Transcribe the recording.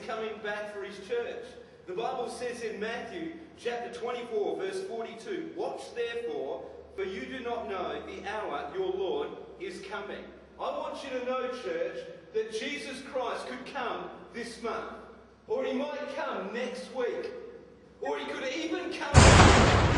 coming back for his church. The Bible says in Matthew chapter 24, verse 42, "Watch therefore, for you do not know the hour your Lord is coming." I want you to know, church, that Jesus Christ could come this month. Or he might come next week. Or he could even come